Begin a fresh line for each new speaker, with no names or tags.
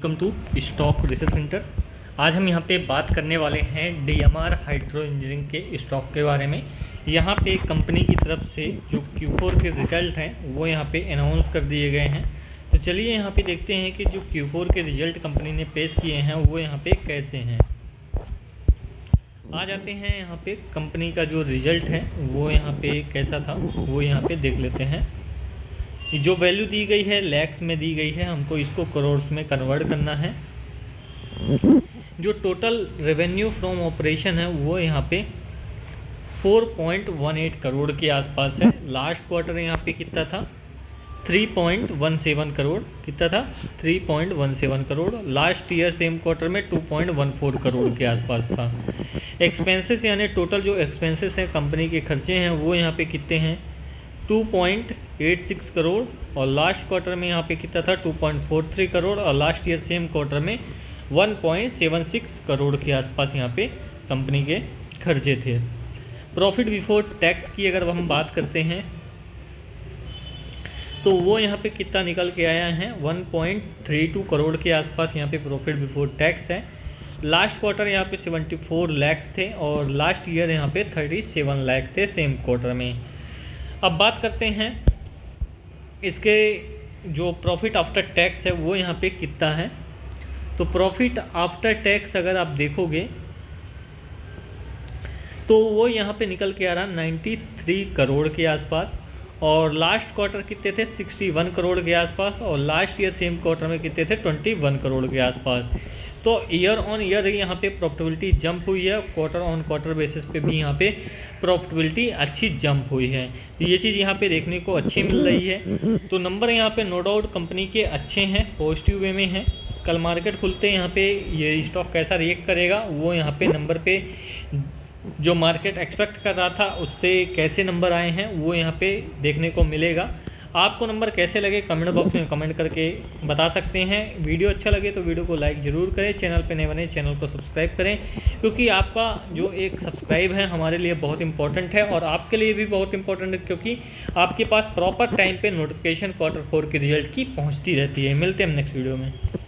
Welcome to stock research centre. आज हम यहाँ पे बात करने वाले हैं डीएमआर हाइड्रो इंजीनियरिंग के स्टॉक के बारे में। यहाँ पे कंपनी की तरफ से जो Q4 के रिजल्ट हैं वो यहाँ पे अनाउंस कर दिए गए हैं। तो चलिए यहाँ पे देखते हैं कि जो Q4 के रिजल्ट कंपनी ने पेश किए हैं वो यहाँ पे कैसे हैं। आ जाते हैं यहाँ पे कंपनी का जो रिजल्ट है वो यहाँ पे कैसा था वो यहाँ पे देख लेते हैं। जो वैल्यू दी गई है लैक्स में दी गई है, हमको इसको करोड़ में कन्वर्ट करना है। जो टोटल रेवेन्यू फ्रॉम ऑपरेशन है वो यहाँ पे 4.18 करोड़ के आसपास है। लास्ट क्वार्टर यहाँ पे कितना था 3.17 करोड़, कितना था 3.17 crore. Last year same quarter में 2.14 करोड़ के आसपास था। एक्सपेंसेस यानी टोटल जो एक्सपेंसेस हैं कंपनी के खर्चे हैं वो यहाँ पे कितने हैं 2.86 करोड़, और लास्ट क्वार्टर में यहाँ पे कितना था 2.43 करोड़, और लास्ट ईयर सेम क्वार्टर में 1.76 करोड़ के आसपास यहाँ पे कंपनी के खर्चे थे। प्रॉफिट बिफोर टैक्स की अगर हम बात करते हैं तो वो यहाँ पे कितना निकल के आया है 1.32 करोड़ के आसपास यहाँ पे प्रॉफिट बिफोर टैक्स है। लास्ट क्वार्टर यहाँ पे 74 लाख थे और लास्ट ईयर यहाँ पे 37 लाख थे सेम क्वार्टर में। अब बात करते हैं इसके जो प्रॉफिट आफ्टर टैक्स है वो यहाँ पे कितना है। तो प्रॉफिट आफ्टर टैक्स अगर आप देखोगे तो वो यहाँ पे निकल के आ रहा 93 करोड़ के आसपास, और लास्ट क्वार्टर कितने थे 61 करोड़ के आसपास, और लास्ट ईयर सेम क्वार्टर में कितने थे 21 करोड़ के आसपास। तो ईयर ऑन ईयर यहाँ पे प्रॉफिटेबिलिटी जंप हुई है, क्वार्टर ऑन क्वार्टर बेसिस पे भी यहाँ पे प्रॉफिटेबिलिटी अच्छी जंप हुई है। तो ये चीज़ यहाँ पे देखने को अच्छी मिल रही है। तो नंबर यहाँ पे नो डाउट कंपनी के अच्छे हैं, पॉजिटिव वे में हैं। कल मार्केट खुलते यहाँ पे ये स्टॉक कैसा रिएक्ट करेगा वो यहाँ पे नंबर पे जो मार्केट एक्सपेक्ट कर रहा था उससे कैसे नंबर आए हैं वो यहाँ पे देखने को मिलेगा। आपको नंबर कैसे लगे कमेंट बॉक्स में कमेंट करके बता सकते हैं। वीडियो अच्छा लगे तो वीडियो को लाइक ज़रूर करें, चैनल पे नए बने चैनल को सब्सक्राइब करें, क्योंकि आपका जो एक सब्सक्राइब है हमारे लिए बहुत इंपॉर्टेंट है और आपके लिए भी बहुत इंपॉर्टेंट है, क्योंकि आपके पास प्रॉपर टाइम पे नोटिफिकेशन Q4 के रिजल्ट की पहुँचती रहती है। मिलते हैं हम नेक्स्ट वीडियो में।